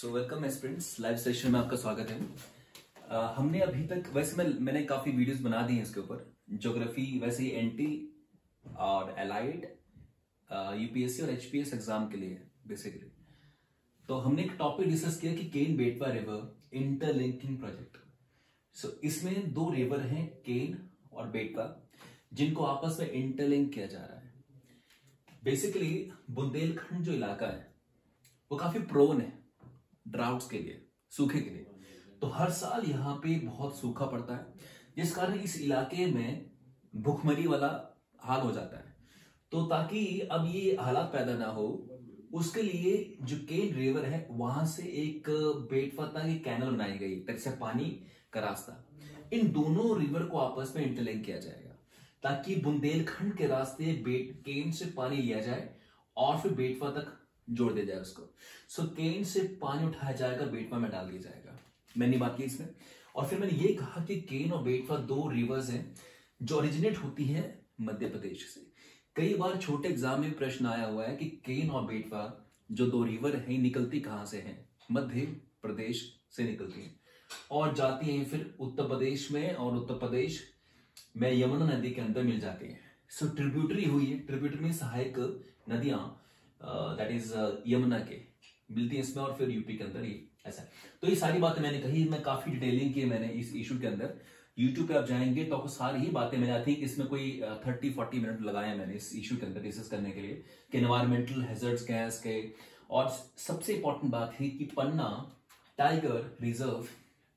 सो welcome aspirants, live session में आपका स्वागत है। हमने अभी तक वैसे मैंने काफी वीडियोस बना दी हैं इसके ऊपर। ज्योग्राफी वैसे ही एनटी और एलाइड यूपीएससी और एचपीएस एग्जाम के लिए बेसिकली। तो हमने एक टॉपिक डिस्कस किया कि केन बेटवा रिवर इंटरलिंकिंग प्रोजेक्ट। सो इसमें दो रिवर हैं, केन और बेटवा, जिनको आपस में इंटरलिंक किया जा रहा है। बेसिकली बुंदेलखंड जो इलाका है वो काफी प्रोन है ड्राउट्स के लिए, सूखे के लिए। तो हर साल यहाँ पे बहुत सूखा पड़ता है, जिस कारण इस इलाके में भूखमरी वाला हाल हो जाता है। तो ताकि अब ये हालात पैदा ना हो, उसके लिए जो केन रिवर है वहां से एक बेटवा तक एक कैनल बनाई गई, तरह से पानी का रास्ता। इन दोनों रिवर को आपस में इंटरलिंक किया जाएगा ताकि बुंदेलखंड के रास्ते केन से पानी लिया जाए और फिर बेटवा तक जोड़ दिया जाए उसको। सो केन से पानी उठाया जाएगा, बेटवा में डाल दिया जाएगा। मैंने बात की इसमें, और फिर मैंने ये कहा कि केन और बेटवा दो रिवर्स हैं जो ओरिजिनेट होती है मध्य प्रदेश से। कई बार छोटे एग्जाम में प्रश्न आया हुआ है कि केन और बेटवा जो दो रिवर हैं निकलती कहां से हैं? मध्य प्रदेश से निकलती हैं और जाती हैं फिर उत्तर प्रदेश में, और उत्तर प्रदेश में यमुना नदी के अंदर मिल जाती हैं। सो ट्रिब्यूटरी हुई है, ट्रिब्यूटरी में सहायक नदियां दैट इज यमुना के मिलती है इसमें, और फिर यूपी के अंदर ये ऐसा। तो ये सारी बातें मैंने कही, मैं काफी डिटेलिंग की है मैंने इस इशू के अंदर। यूट्यूब पे आप जाएंगे तो आपको सारी ही बातें मैंने, आई थिंक इसमें कोई 30-40 मिनट लगाए मैंने इस इशू के अंदर डिस्कस करने के लिए कि एनवायरमेंटल हैजर्ड्स क्या है इसके। और सबसे इंपॉर्टेंट बात है कि Panna tiger reserve,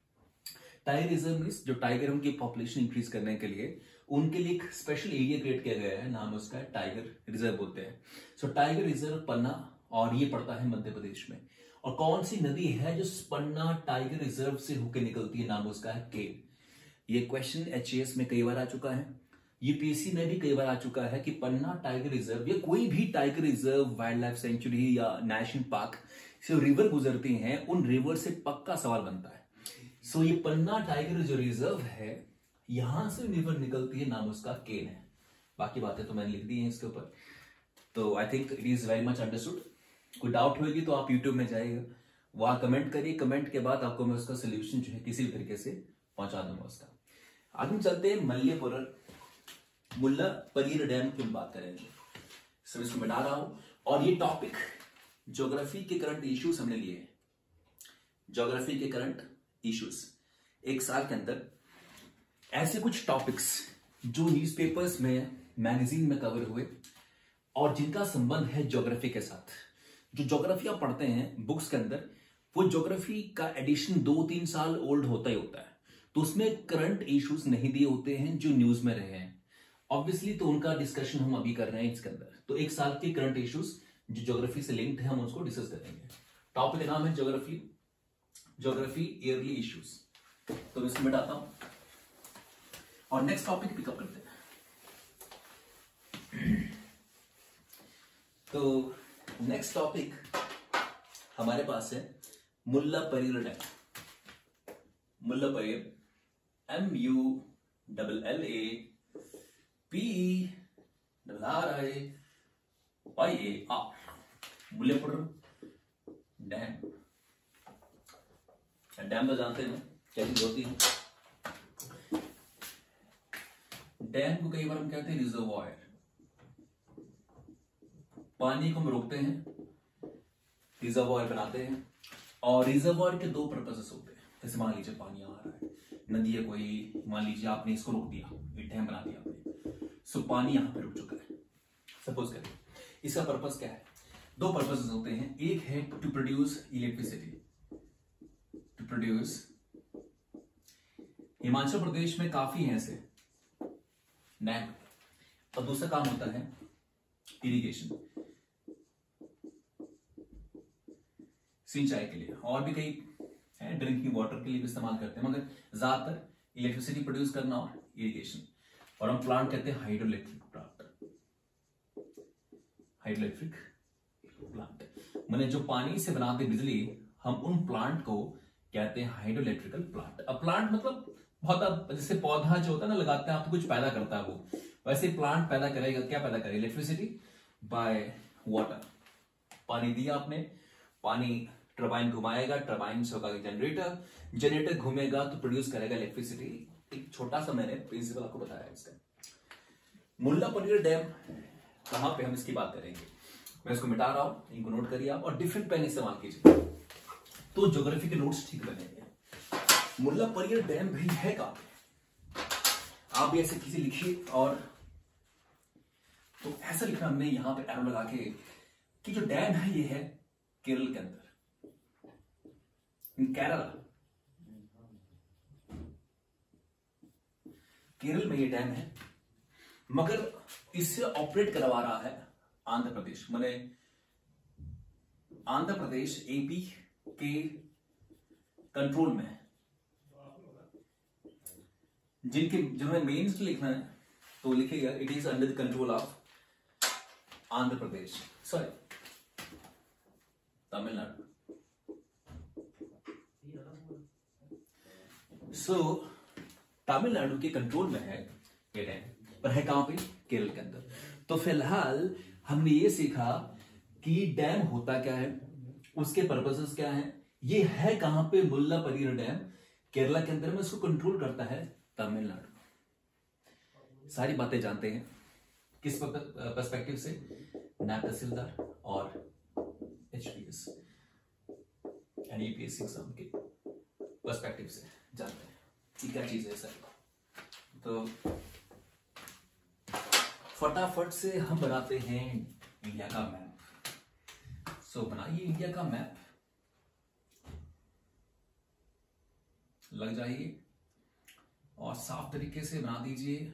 tiger reserve means जो टाइगर उनकी पॉपुलेशन इंक्रीज करने के लिए उनके लिए एक स्पेशल एरिया क्रिएट किया गया है, नाम उसका टाइगर रिजर्व बोलते हैं। सो टाइगर रिजर्व पन्ना, और ये पड़ता है मध्य प्रदेश में। और कौन सी नदी है जो पन्ना टाइगर रिजर्व से होकर निकलती है? नाम उसका है केन। ये क्वेश्चन एचएएस में कई बार आ चुका है, यूपीएससी में भी कई बार आ चुका है कि पन्ना टाइगर रिजर्व या कोई भी tiger reserve, wildlife sanctuary या नेशनल पार्क से रिवर गुजरती हैं, उन रिवर से पक्का सवाल बनता है। सो ये पन्ना टाइगर जो रिजर्व है, यहां से रिवर निकलती है, नाम उसका केन है। बाकी बातें तो मैंने लिख दी हैं इसके ऊपर, तो I think it is very much understood. कोई डाउट होगी तो आप यूट्यूब में जाइएगा, वहां कमेंट करिए, कमेंट के बाद आपको मैं उसका सोल्यूशन जो है किसी भी तरीके से पहुंचा दूंगा उसका। आगे हम चलते हैं मुल्ला परीर डैम की बात करेंगे। सब इसको मैं डाल रहा हूं, और ये टॉपिक ज्योग्राफी के करंट इश्यूज हमने लिए हैं। ज्योग्राफी के करंट इश्यूज एक साल के अंदर ऐसे कुछ टॉपिक्स जो न्यूज़पेपर्स में, मैगजीन में कवर हुए और जिनका संबंध है ज्योग्राफी के साथ। जो ज्योग्राफी आप पढ़ते हैं बुक्स के अंदर, वो ज्योग्राफी का एडिशन 2-3 साल ओल्ड होता ही होता है, तो उसमें करंट इश्यूज नहीं दिए होते हैं जो न्यूज में रहे हैं ऑब्वियसली। तो उनका डिस्कशन हम अभी कर रहे हैं इसके अंदर। तो एक साल के करंट इश्यूज जो ज्योग्राफी से लिंक्ड है, हम उसको डिस्कस करेंगे। टॉपिक का नाम है ज्योग्राफी ईयरली इश्यूज। तो मैं इसको मिटाता हूं और नेक्स्ट टॉपिक पिकअप करते हैं। तो नेक्स्ट टॉपिक हमारे पास है Mulla Periyar dam. Mulla Periyar MULLAPERIAR, Mullapur dam. Dam तो जानते हैं क्या चीज होती है। डैम को कई बार हम कहते हैं रिजर्वॉयर। पानी को हम रोकते हैं, रिजर्वॉयर बनाते हैं, और रिजर्वॉयर के दो पर्पसेस होते हैं। जैसे मान लीजिए पानी आ रहा है, नदी है कोई, मान लीजिए आपने इसको रोक दिया, एक डैम बना दिया आपने, सो पानी यहां पे रुक चुका है सपोज करें। इसका पर्पस क्या है? दो पर्पसेस होते हैं। एक है to produce electricity, to produce. Himachal Pradesh में काफी है ऐसे डैम। और दूसरा काम होता है इरिगेशन, सिंचाई के लिए, और भी कई है, ड्रिंकिंग वाटर के लिए भी इस्तेमाल करते हैं, मगर ज्यादातर इलेक्ट्रिसिटी प्रोड्यूस करना और इरिगेशन। और हम प्लांट कहते हैं हाइड्रोइलेक्ट्रिक प्लांट। हाइड्रोइलेक्ट्रिक प्लांट माने जो पानी से बनाते बिजली, हम उन प्लांट को कहते हैं हाइड्रोइलेक्ट्रिकल प्लांट। अब प्लांट मतलब बहुत, जैसे पौधा जो होता है ना लगाते हैं आप, तो कुछ पैदा करता है वो, वैसे प्लांट पैदा करेगा। क्या पैदा करेगा? Electricity by water. पानी दिया आपने, पानी टरबाइन घुमाएगा, टरबाइन से होगा जनरेटर, जनरेटर घूमेगा तो प्रोड्यूस करेगा इलेक्ट्रिसिटी। एक छोटा सा मैंने प्रिंसिपल आपको बताया इसका। मुल्लापेरियार डैम कहां पे, हम इसकी बात करेंगे। मैं इसको मिटा रहा हूं, इनको नोट करिए आप और डिफरेंट पेन इस्तेमाल कीजिए तो ज्योग्राफी के नोट्स ठीक बनेंगे। मुल्लापेरियार डैम भी है कहां पे, आप भी ऐसे किसी लिखिए, और तो ऐसा लिखना हमने यहां पे एरो लगा के कि जो डैम है ये है केरल के अंदर, केरला, केरल में ये डैम है, मगर इससे ऑपरेट करवा रहा है आंध्र प्रदेश, माने आंध्र प्रदेश एपी के कंट्रोल में है। जिन्हें मेन्स लिखना है तो लिखेगा it is under the control of Andhra Pradesh, sorry Tamil Nadu. So Tamil Nadu के कंट्रोल में है ये डैम, पर है कहां पे, केरल के अंदर। तो फिलहाल हमने ये सीखा कि डैम होता क्या है, उसके पर्पसेस क्या है, ये है कहां पे, मुल्लापेरियार डैम केरला के अंदर में, उसको कंट्रोल करता है तमिलनाडु। सारी बातें जानते हैं किस पर्सपेक्टिव से, नायब तहसीलदार और एचपीएस यानी यूपीएससी एग्जाम के पर्सपेक्टिव से जानते हैं कि क्या चीज है सर। तो फटाफट से हम बनाते हैं इंडिया का मैप। सो बनाइए इंडिया का मैप, लग जाइए और साफ तरीके से बना दीजिए।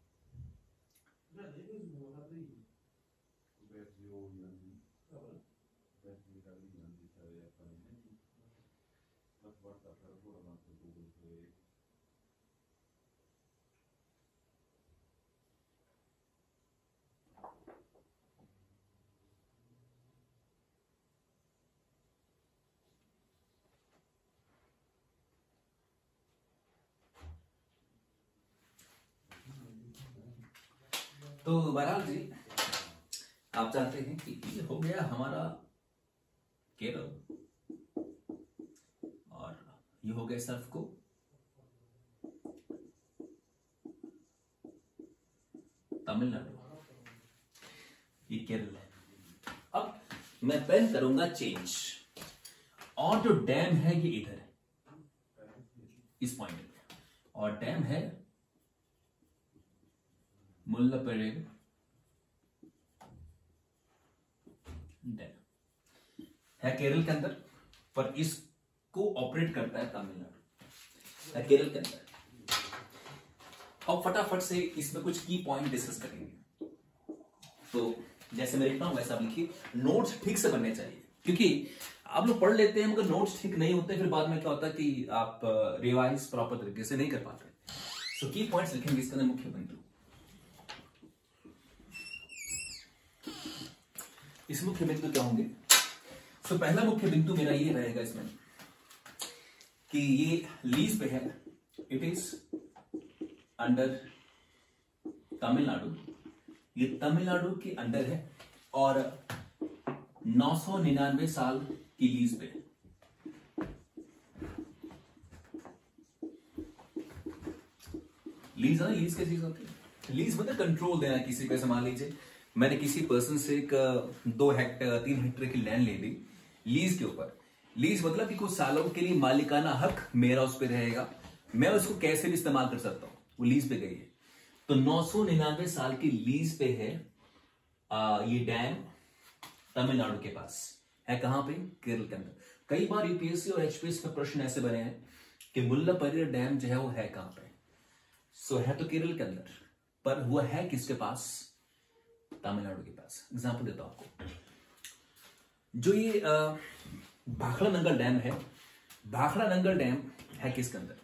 तो बहरहाल जी आप जानते हैं कि ये हो गया हमारा केरल और ये हो गया सर्फ को तमिलनाडु, ये केरल है। अब मैं पेन करूंगा चेंज, और जो डैम है ये इधर है इस पॉइंट पे, और डैम है मुल्लापेरियार डैम, है केरल के अंदर, पर इसको ऑपरेट करता है तमिलनाडु, है केरल के अंदर। अब फटाफट से इसमें कुछ की पॉइंट डिस्कस करेंगे। तो जैसे मैं लिखता हूं वैसा आप लिखिए, नोट्स ठीक से बनने चाहिए, क्योंकि आप लोग पढ़ लेते हैं मगर नोट्स ठीक नहीं होते, फिर बाद में क्या होता है कि आप रिवाइज प्रॉपर तरीके से नहीं कर पाते। सो की पॉइंट्स लिखेंगे इसके अंदर, मुख्य बिंदु। इस मुख्य बिंदु क्या होंगे, तो पहला मुख्य बिंदु मेरा ये रहेगा इसमें कि ये लीज पे है, इट इज अंडर तमिलनाडु, ये तमिलनाडु के अंडर है और 999 साल की लीज पे है। लीज है, लीज क्या चीज होती है, लीज मतलब कंट्रोल देना किसी पे। मान लीजिए मैंने किसी पर्सन से एक 2 हेक्टेयर 3 हेक्टेयर की लैंड ले ली लीज के ऊपर। लीज मतलब कि कुछ सालों के लिए मालिकाना हक मेरा उस पर रहेगा, मैं उसको कैसे भी इस्तेमाल कर सकता हूं, वो लीज पे गई है। तो 999 साल की लीज पे है ये डैम तमिलनाडु के पास है, कहां पे, केरल के अंदर। कई बार यूपीएससी और एचपीएससी के प्रश्न ऐसे बने हैं कि मुल्लापेरियार डैम जो है वो है कहां पे। सो है तो केरल के अंदर, पर वो है किसके पास, तमिलनाडु के पास। एग्जांपल देता हूं आपको, जो ये भाखड़ा नंगल डैम है, भाखड़ा नंगल डैम है किसके अंदर,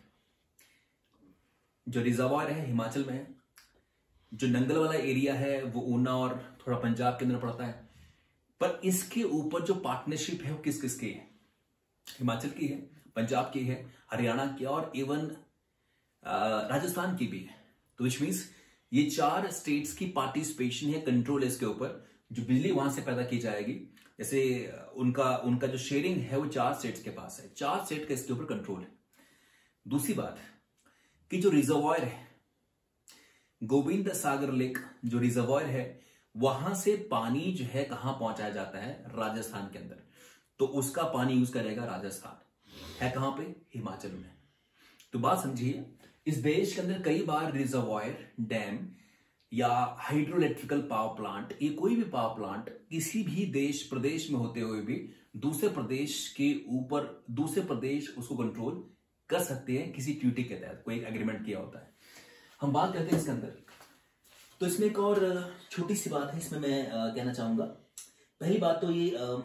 जो रिजर्वायर है हिमाचल में है। जो नंगल वाला एरिया है वो ऊना और थोड़ा पंजाब के अंदर पड़ता है, पर इसके ऊपर जो पार्टनरशिप है वो किस किस की है, हिमाचल की है, पंजाब की है, हरियाणा की और इवन राजस्थान की भी है। तो विच मीन्स ये 4 स्टेट्स की पार्टिसिपेशन है, कंट्रोल इसके ऊपर। जो बिजली वहां से पैदा की जाएगी, जैसे उनका उनका जो शेयरिंग है वो 4 स्टेट्स के पास है, 4 स्टेट का इसके ऊपर कंट्रोल है। दूसरी बात कि जो रिजर्वायर है गोविंद सागर लेक, जो रिजर्वायर है वहां से पानी जो है कहां पहुंचाया जाता है, राजस्थान के अंदर। तो उसका पानी यूज करेगा राजस्थान, है कहां पे, हिमाचल में। तो बात समझिए, इस देश के अंदर कई बार रिजर्वायर, डैम या हाइड्रो इलेक्ट्रिकल पावर प्लांट, ये कोई भी पावर प्लांट किसी भी देश प्रदेश में होते हुए भी दूसरे प्रदेश के ऊपर दूसरे प्रदेश उसको कंट्रोल कर सकते हैं किसी ट्यूटी के तहत, कोई एग्रीमेंट किया होता है। हम बात करते हैं इसके अंदर। तो इसमें एक और छोटी सी बात है, इसमें मैं कहना चाहूंगा। पहली बात तो ये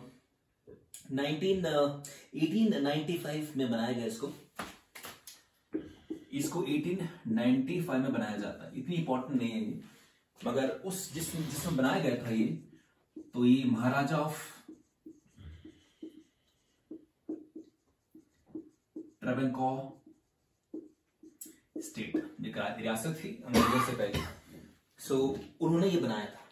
1895 में बनाया गया इसको 1895 में बनाया जाता है। इतनी इंपॉर्टेंट नहीं है ये, मगर उस जिसमें बनाया गया था ये, तो ये महाराजा ऑफ ट्रेवेंकोर स्टेट, रियासत थी अंग्रेजों से पहले, सो उन्होंने ये बनाया था।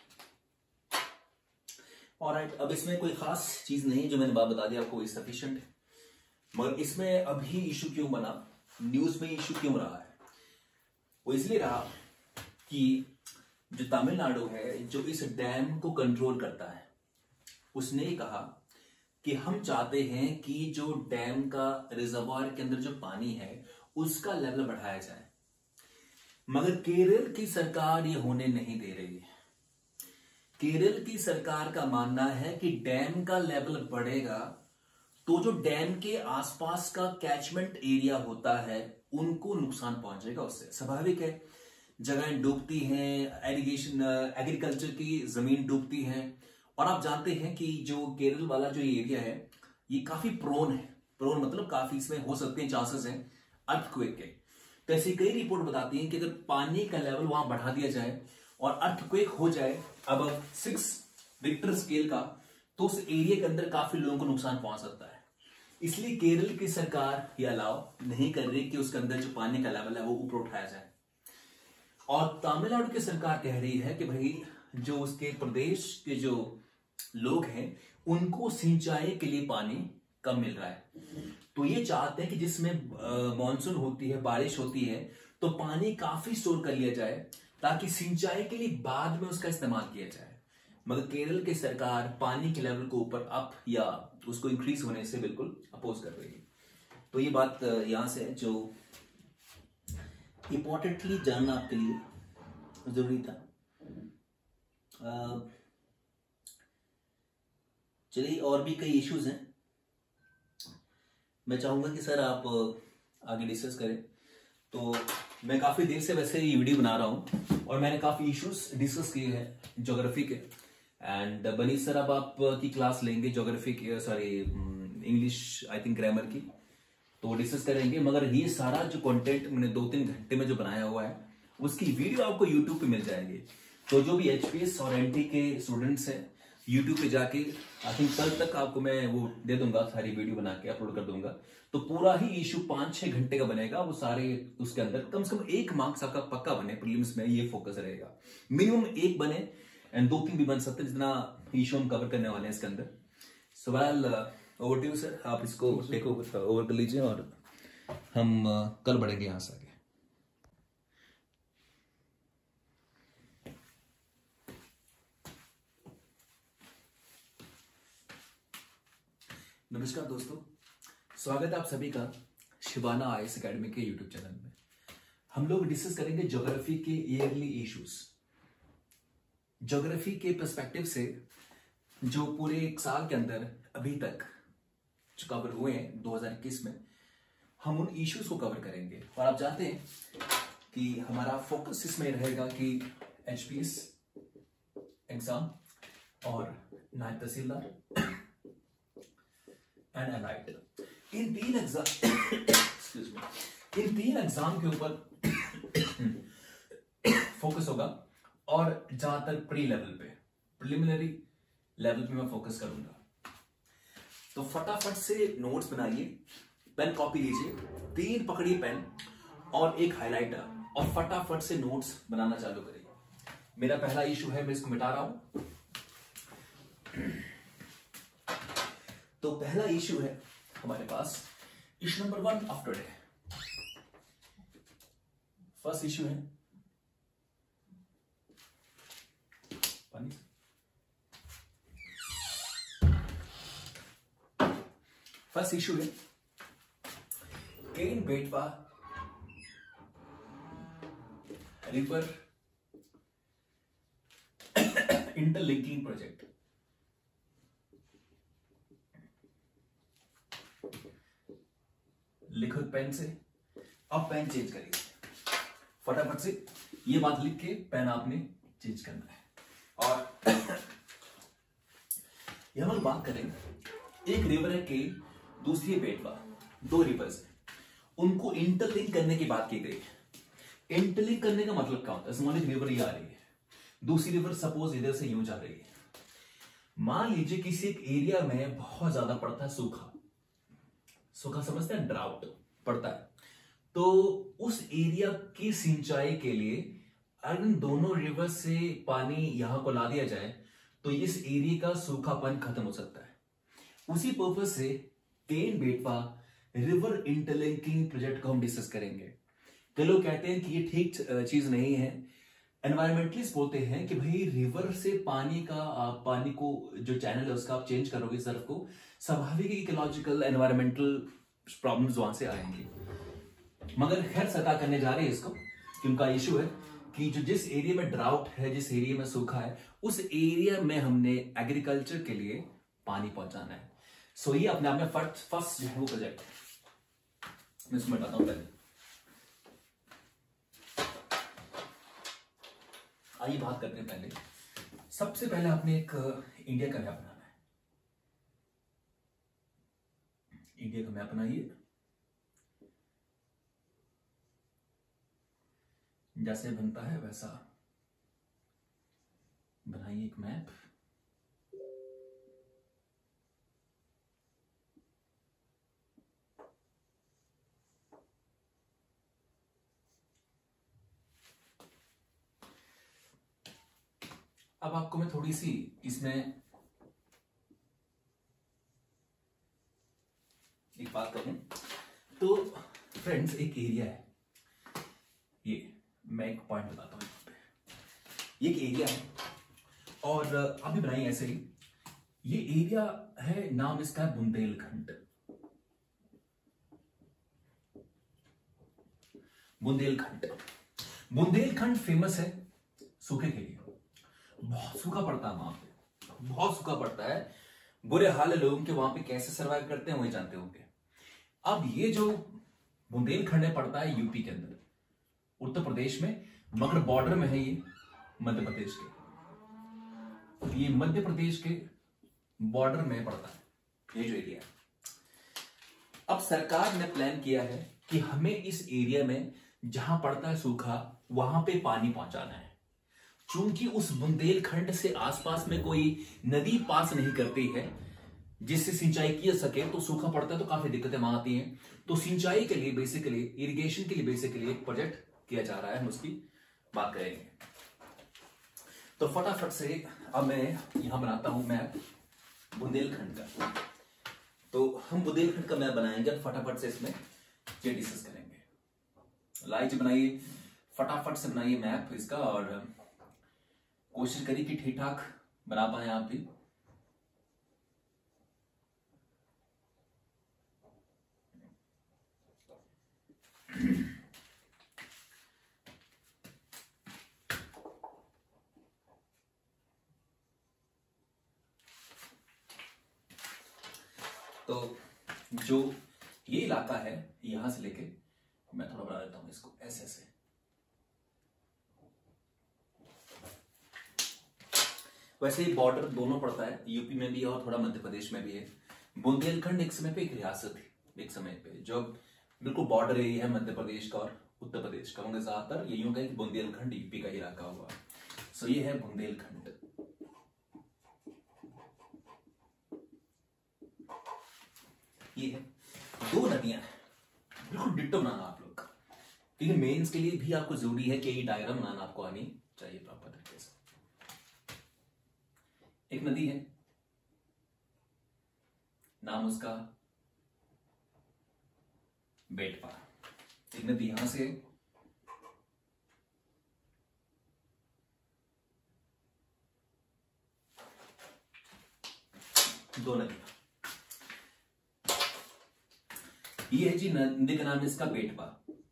ऑलराइट, अब इसमें कोई खास चीज नहीं, जो मैंने बात बता दी आपको सफिशिएंट है। मगर इसमें अभी इशू क्यों बना, न्यूज में इशू क्यों रहा है, वो इसलिए रहा कि जो तमिलनाडु है, जो इस डैम को कंट्रोल करता है, उसने कहा कि हम चाहते हैं कि जो डैम का रिजर्वायर के अंदर जो पानी है उसका लेवल बढ़ाया जाए। मगर केरल की सरकार ये होने नहीं दे रही है। केरल की सरकार का मानना है कि डैम का लेवल बढ़ेगा तो जो डैम के आसपास का कैचमेंट एरिया होता है उनको नुकसान पहुंचेगा उससे। स्वाभाविक है, जगहें डूबती हैं, एरिगेशन एग्रीकल्चर की जमीन डूबती है। और आप जानते हैं कि जो केरल वाला जो एरिया है ये काफी प्रोन है। प्रोन मतलब काफी इसमें हो सकते हैं चांसेस हैं अर्थक्वेक के। तो ऐसी कई रिपोर्ट बताती हैं कि अगर पानी का लेवल वहां बढ़ा दिया जाए और अर्थक्वेक हो जाए अब 6 रिक्टर स्केल का, तो उस एरिया के अंदर काफी लोगों को नुकसान पहुंच सकता है। इसलिए केरल की सरकार ये अलाउ नहीं कर रही कि उसके अंदर जो पानी का लेवल है वो ऊपर उठाया जाए। और तमिलनाडु की सरकार कह रही है कि भाई जो उसके प्रदेश के जो लोग हैं उनको सिंचाई के लिए पानी कम मिल रहा है। तो ये चाहते हैं कि जिसमें मॉनसून होती है, बारिश होती है, तो पानी काफी स्टोर कर लिया जाए ताकि सिंचाई के लिए बाद में उसका इस्तेमाल किया जाए। मगर केरल की सरकार पानी के लेवल को ऊपर अप या उसको इंक्रीज होने से बिल्कुल अपोज कर रही है। तो ये बात यहां से जो इंपॉर्टेंटली जानना आपके लिए जरूरी था। चलिए, और भी कई इश्यूज हैं, मैं चाहूंगा कि सर आप आगे डिस्कस करें। तो मैं काफी देर से वैसे ये वीडियो बना रहा हूं और मैंने काफी इश्यूज डिस्कस किए हैं ज्योग्राफी के। एंड बनी सर अब आप की क्लास लेंगे ज्योग्राफी की, sorry English I think grammar की, तो डिस्कस करेंगे। मगर ये सारा जो कंटेंट मैंने 2-3 घंटे में जो बनाया हुआ है उसकी वीडियो आपको यूट्यूब पे मिल जाएगी। तो जो भी एचपीएस और एनटी के स्टूडेंट्स हैं यूट्यूब पे जाके आई थिंक कल तक आपको मैं वो दे दूंगा, सारी वीडियो बना के अपलोड कर दूंगा। तो पूरा ही इशू 5-6 घंटे का बनेगा, वो सारे उसके अंदर कम से कम 1 मार्क्स आपका पक्का बने प्रीलिम्स में, ये फोकस रहेगा। मिनिमम 1 बने एंड 2-3 भी बन सकते हैं, जितना इशू हम कवर करने वाले हैं इसके अंदर। So well over to you sir, आप इसको टेक ओवर कर लीजिए और हम कल बढ़ेंगे यहां से आगे। नमस्कार दोस्तों, स्वागत है आप सभी का शिवाना आईएएस एकेडमी के यूट्यूब चैनल में। हम लोग डिस्कस करेंगे ज्योग्राफी के ईयरली इश्यूज। ज्योग्राफी के पर्सपेक्टिव से जो पूरे 1 साल के अंदर अभी तक जो कवर हुए हैं 2021 में, हम उन इश्यूज को कवर करेंगे। और आप जानते हैं कि हमारा फोकस इसमें रहेगा कि एचपीएस एग्जाम और नायब तहसीलदार एंड अलाइड, इन 3 एग्जाम के ऊपर फोकस होगा। और जहां तक प्री लेवल पे, प्रिलिमिनरी लेवल पे मैं फोकस करूंगा। तो फटाफट से नोट्स बनाइए, पेन कॉपी लीजिए, 3 पकड़िए पेन और 1 हाइलाइटर, और फटाफट से नोट्स बनाना चालू करिए। मेरा पहला इशू है, मैं इसको मिटा रहा हूं। तो पहला इश्यू है हमारे पास, issue number 1 of today. First issue है पानी। फर्स्ट इश्यू है Ken Betwa river interlinking project. लिखो पेन से, अब पेन चेंज करिए फटाफट से। ये बात लिख के पेन आपने चेंज करना है। और यह हम बात करें, एक रिवर है के, दूसरी है बेटवा, 2 रिवर्स है, उनको इंटरलिंक करने की बात की गई है। इंटरलिंक करने का मतलब क्या होता है? समझ, रिवर ये आ रही है, दूसरी रिवर सपोज इधर से यूं जा रही है। मान लीजिए किसी एक एरिया में बहुत ज्यादा पड़ता है सूखा, सूखा समझते हैं, ड्राउट पड़ता है, तो उस एरिया की सिंचाई के लिए अगर इन दोनों रिवर से पानी यहां को ला दिया जाए तो इस एरिया का सूखापन खत्म हो सकता है। उसी पर्पज से केन बेटवा रिवर इंटरलिंकिंग प्रोजेक्ट को हम डिस्कस करेंगे। कई लोग कहते हैं कि ये ठीक चीज नहीं है। एनवायरमेंटलिस्ट बोलते हैं कि भाई रिवर से पानी को जो चैनल है उसका आप चेंज करोगे सर्फ को, स्वाभाविक इकोलॉजिकल एनवायरमेंटल प्रॉब्लम्स वहां से आएंगे। मगर खैर सरकार करने जा रही है इसको, कि उनका इश्यू है कि जो जिस एरिया में ड्राउट है, जिस एरिया में सूखा है, उस एरिया में हमने एग्रीकल्चर के लिए पानी पहुंचाना है। सो ये अपने आप में फर्स्ट जो है वो प्रोजेक्ट है। मैं इसमें बताता हूं पहले। आइए बात करते हैं पहले। सबसे पहले आपने एक इंडिया का मैप बनाना है। इंडिया का मैप बनाइए, जैसे बनता है वैसा बनाइए एक मैप। अब आपको मैं थोड़ी सी इसमें एक बात करूं तो फ्रेंड्स, एक एरिया है, ये मैं एक पॉइंट बताता हूं यहाँ पे। ये एक एरिया है और आप भी बनाइए ऐसे ही। ये एरिया है, नाम इसका है बुंदेलखंड। बुंदेलखंड, बुंदेलखंड फेमस है सूखे के लिए। बहुत सूखा पड़ता है वहां पे, बहुत सूखा पड़ता है, बुरे हाल है लोगों के। वहां पे कैसे सरवाइव करते हैं वही जानते होंगे। अब ये जो बुंदेलखंड है पड़ता है यूपी के अंदर, उत्तर प्रदेश में, मगर बॉर्डर में है ये मध्य प्रदेश के। ये मध्य प्रदेश के बॉर्डर में पड़ता है ये जो एरिया है। अब सरकार ने प्लान किया है कि हमें इस एरिया में जहां पड़ता है सूखा वहां पे पानी पहुंचाना है। चूंकि उस बुंदेलखंड से आसपास में कोई नदी पास नहीं करती है जिससे सिंचाई की जा सके, तो सूखा पड़ता है तो काफी दिक्कतें वहां आती हैं। तो सिंचाई के लिए बेसिकली, इरिगेशन के लिए बेसिकली एक प्रोजेक्ट किया जा रहा है, हम उसकी बात करेंगे। तो फटाफट से अब मैं यहां बनाता हूं मैप बुंदेलखंड का। तो हम बुंदेलखंड का मैप बनाएंगे, फटाफट से इसमें ये डिस्कस करेंगे। लाइट बनाइए, फटाफट से बनाइए मैप इसका, और कोशिश करिए कि ठीक ठाक बना पाए आप भी। तो जो ये इलाका है यहां से लेके, मैं थोड़ा बना देता हूं इसको ऐसे ऐसे। वैसे ही बॉर्डर दोनों पड़ता है, यूपी में भी है और थोड़ा मध्य प्रदेश में भी है। बुंदेलखंड एक समय पे एक रियासत थी, एक समय पे जो बिल्कुल बॉर्डर एरिया है मध्य प्रदेश का और उत्तर प्रदेश का, मगर ज्यादातर ये यूं कहें कि बुंदेलखंड यूपी का इलाका हुआ। सो ये है बुंदेलखंड। ये है 2 नदियां हैं, बिल्कुल डिट्टो बनाना आप लोग का, क्योंकि मेंस के लिए भी आपको जरूरी है कि ये डायग्राम बनाना आपको आनी चाहिए प्रॉपर तरीके से। एक नदी है, नाम उसका बेटवा। एक नदी यहां से, दो नदी, ये है जी नदी का नाम है इसका बेटवा,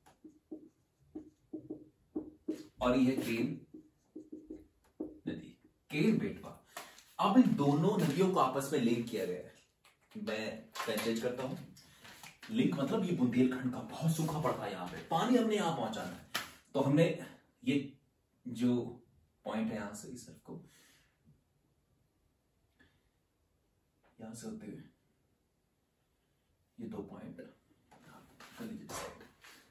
और ये है केन नदी, केन बेटवा। अब इन दोनों नदियों को आपस में लिंक किया गया है। मैं चेंज करता हूं, लिंक मतलब ये बुंदेलखंड का बहुत सूखा पड़ता है, यहां पे पानी हमने यहां पहुंचाना है, तो हमने ये जो पॉइंट है यहां से इस तरफ को यहां से होते हुए ये दो पॉइंट कर लीजिए साइड।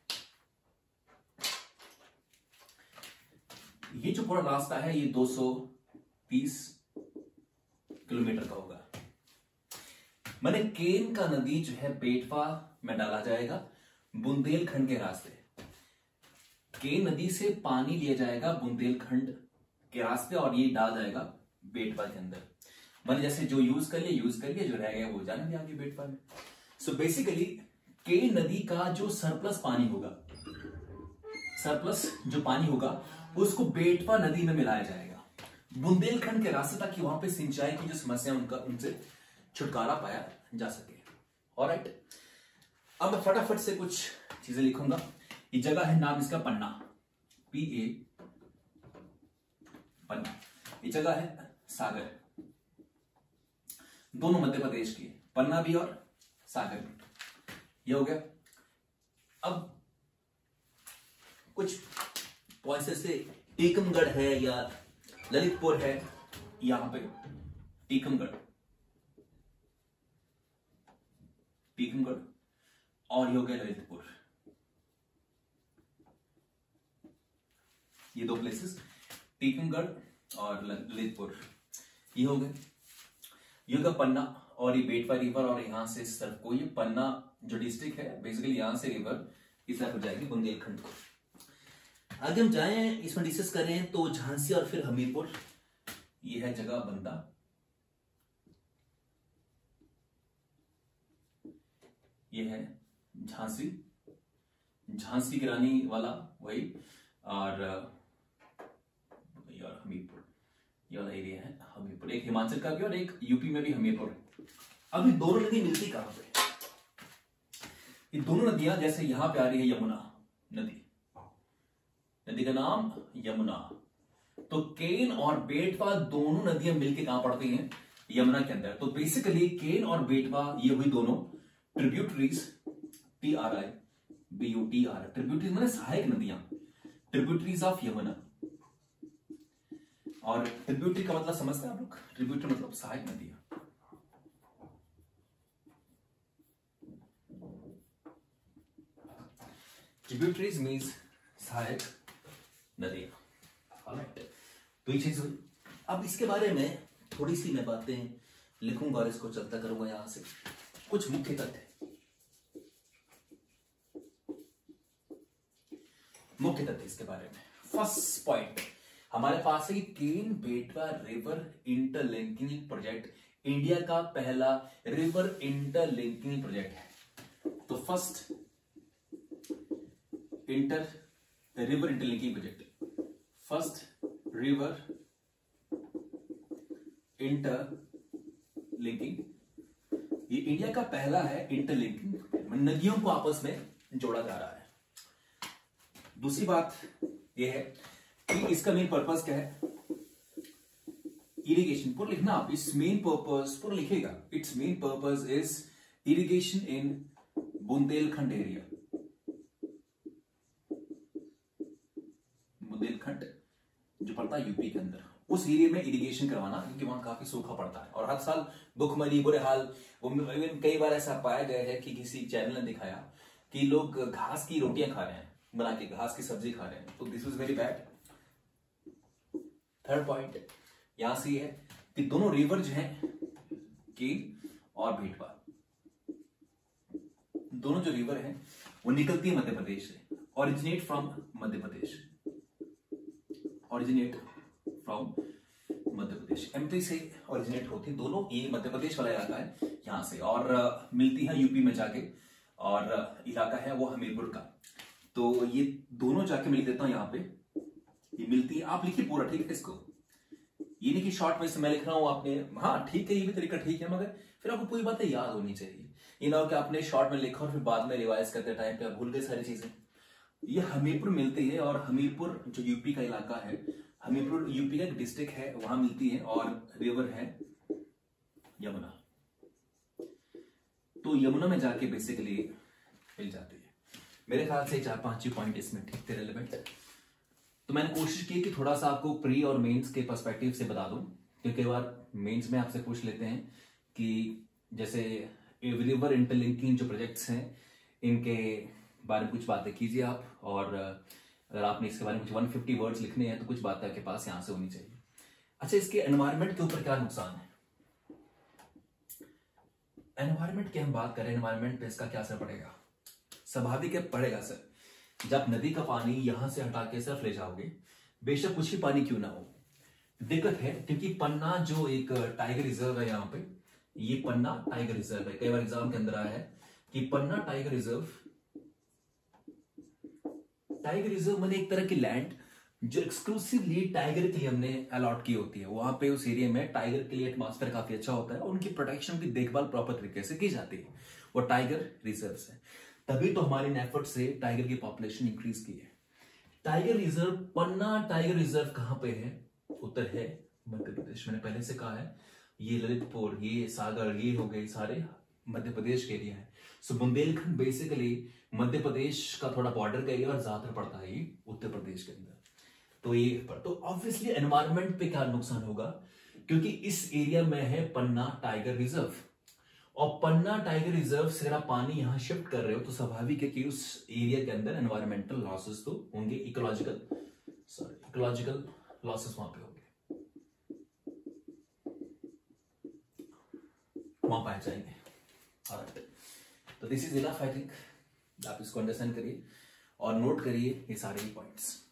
ये जो पूरा रास्ता है ये 230 किलोमीटर का होगा। मैंने केन का नदी जो है बेटवा में डाला जाएगा बुंदेलखंड के रास्ते। केन नदी से पानी लिया जाएगा बुंदेलखंड के रास्ते और ये डाल जाएगा बेटवा के अंदर। मैंने जैसे जो यूज कर लिया, जो रह गया वो जाने आगे बेटवा में। सो बेसिकली केन नदी का जो सरप्लस पानी होगा, सरप्लस जो पानी होगा उसको बेटवा नदी में मिलाया जाएगा बुंदेलखंड के रास्ते, ताकि वहां पे सिंचाई की जो समस्या उनसे छुटकारा पाया जा सके। ऑलराइट, अब मैं फटाफट से कुछ चीजें लिखूंगा। ये जगह है, नाम इसका पन्ना, PA पन्ना। ये जगह है सागर, दोनों मध्य प्रदेश की, पन्ना भी और सागर भी। ये हो गया। अब कुछ पॉइंट्स से टीकमगढ़ है या ललितपुर है, यहां पे टीकमगढ़ और ये हो गया ललितपुर। ये दो प्लेसेस टीकमगढ़ और ललितपुर, ये हो गए। ये होगा पन्ना और ये बेटवा रिवर, और यहां से इस तरफ को ये पन्ना जो डिस्ट्रिक्ट है, बेसिकली यहां से रिवर इस तरफ हो जाएगी बुंदेलखंड को। आगे हम जाएं, इसमें डिस्कस करें तो झांसी और फिर हमीरपुर, ये है जगह बंदा, ये है झांसी, झांसी की रानी वाला वही, और हमीरपुर ये वाला एरिया है हमीरपुर। एक हिमाचल का भी और एक यूपी में भी हमीरपुर है। अब ये दोनों नदी मिलती कहां पे? ये दोनों नदियां जैसे यहां पे आ रही है यमुना नदी, नदी का नाम यमुना, तो केन और बेटवा दोनों नदियां मिलके कहां पड़ती हैं? यमुना के अंदर। तो बेसिकली केन और बेटवा ये हुई दोनों ट्रिब्यूटरीज, TRIBUTR, ट्रिब्यूटरीज माने सहायक नदियां, ट्रिब्यूटरीज ऑफ यमुना। और ट्रिब्यूटरी का मतलब समझते हैं आप लोग? ट्रिब्यूटरी मतलब सहायक नदियां। ट्रिब्यूटरीज मीन्स सहायक नदियां। ऑलराइट, तो ये चीज हुई। अब इसके बारे में थोड़ी सी मैं बातें लिखूंगा और इसको चलता करूंगा यहां से। कुछ मुख्य तथ्य, मुख्य तथ्य इसके बारे में। फर्स्ट पॉइंट हमारे पास है कि केन Betwa river interlinking project India का पहला रिवर इंटरलिंकिंग प्रोजेक्ट है। तो first river interlinking project, first river interlinking, ये इंडिया का पहला है इंटरलिंकिंग, नदियों को आपस में जोड़ा जा रहा है। दूसरी बात यह है कि इसका मेन पर्पस क्या है? इरिगेशन। पूरा लिखना आप, इट्स मेन पर्पस पूरा लिखेगा। It's main purpose is irrigation in Bundelkhand area, Bundelkhand जो पड़ता है यूपी के अंदर, उस एरिया में इरिगेशन करवाना, क्योंकि वहां काफी सूखा पड़ता है और हर साल भुखमरी, बुरे हाल। कई बार ऐसा पाया गया है कि किसी चैनल ने दिखाया कि लोग घास की रोटियां खा रहे हैं, बना के घास की सब्जी खा रहे हैं, तो this is very bad. Third point यहां से है कि दोनों रिवर जो हैं, केन और बेटवा, दोनों जो रिवर हैं वो निकलती है मध्य प्रदेश से, originate from Madhya Pradesh, originate from Madhya Pradesh, MP से ओरिजिनेट होती है दोनों। ये मध्य प्रदेश वाला इलाका है, यहाँ से, और मिलती है यूपी में जाके, और इलाका है वो हमीरपुर का। तो ये दोनों जाके मैं लिख देता हूं यहाँ पे, ये मिलती है। आप लिखिए पूरा, ठीक है इसको, ये नहीं कि शॉर्ट में से मैं लिख रहा हूं आपने, हाँ ठीक है ये भी तरीका ठीक है, मगर फिर आपको पूरी बातें याद होनी चाहिए। ये ना हो कि आपने शॉर्ट में लिखा और फिर बाद में रिवाइज करते टाइम पे आप भूल गए सारी चीजें। ये हमीरपुर मिलती है, और हमीरपुर जो यूपी का इलाका है, हमीरपुर यूपी का एक डिस्ट्रिक्ट है, वहां मिलती है, और रिवर है यमुना। तो यमुना में जाके बेसिकली मिल जाती है। मेरे ख्याल से 4-5 पॉइंट इसमें ठीक थे रेलेवेंट। तो मैंने कोशिश की कि थोड़ा सा आपको प्री और मेंस के पर्सपेक्टिव से बता दूं, क्योंकि कई बार मेंस में आपसे पूछ लेते हैं कि जैसे रिवर इंटरलिंकिंग जो प्रोजेक्ट्स हैं इनके बारे में कुछ बातें कीजिए आप, और अगर आपने इसके बारे में कुछ 150 वर्ड्स लिखने हैं तो कुछ बातें आपके पास यहां से होनी चाहिए। अच्छा, इसके एनवायरनमेंट के ऊपर क्या नुकसान है? एनवायरनमेंट की हम बात करें, एनवायरनमेंट पे इसका क्या असर पड़ेगा? स्वाभाविक है पड़ेगा सर। जब नदी का पानी यहां से हटा के सिर्फ ले जाओगे, बेशक कुछ भी पानी क्यों ना हो, दिक्कत है, क्योंकि पन्ना जो एक टाइगर रिजर्व है, यहाँ पे ये पन्ना टाइगर रिजर्व है। कई बार एग्जाम के अंदर आया है कि Panna tiger reserve, tiger reserve मैंने एक तरह की लैंड जो एक्सक्लूसिवली टाइगर के लिए हमने अलॉट की होती है। वहां पे उस एरिया में टाइगर के लिए एटमॉस्फेयर काफी अच्छा होता है, और उनकी प्रोटेक्शन की देखभाल प्रॉपर तरीके से की जाती है। वो टाइगर रिजर्व है, तभी तो हमारे एफर्ट से टाइगर की पॉपुलेशन इंक्रीज की है। Tiger reserve, Panna tiger reserve कहां पे है? उत्तर है मध्य प्रदेश। मैंने पहले से कहा है, ये ललितपुर, ये सागर, ये हो गए सारे मध्य प्रदेश के एरिया है। सो बुंदेलखंड बेसिकली मध्य प्रदेश का थोड़ा बॉर्डर का एरिया, और ज्यादातर पड़ता है ये उत्तर प्रदेश के अंदर। तो ये तो ऑब्वियसली एनवायरनमेंट पे क्या नुकसान होगा, क्योंकि इस एरिया में है पन्ना टाइगर रिजर्व, और पन्ना टाइगर रिजर्व से अगर आप पानी यहां शिफ्ट कर रहे हो तो स्वाभाविक है कि उस एरिया के अंदर एनवायरमेंटल लॉसेस तो होंगे, इकोलॉजिकल लॉसेस वहां पे होंगे, वहां पाए जाएंगे। ऑलराइट, तो this is enough, I think आप इसको अंडरस्टैंड करिए और नोट करिए ये सारे पॉइंट्स।